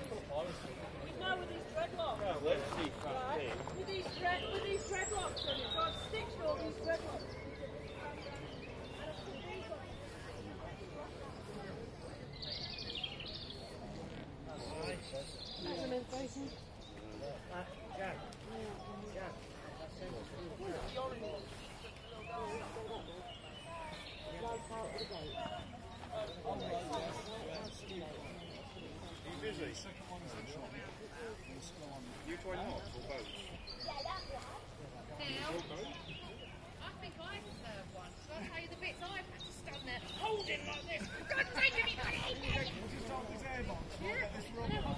No, with these dreadlocks. Oh, let's see. Right. With these dreadlocks on it. So I've stitched all these dreadlocks. Are you busy? You try knots or both? I think I deserve one. So I'll tell you the bits I've had to stand there holding like this. God sake, have you got it? Just hold this Avon, so I'll get this rubber.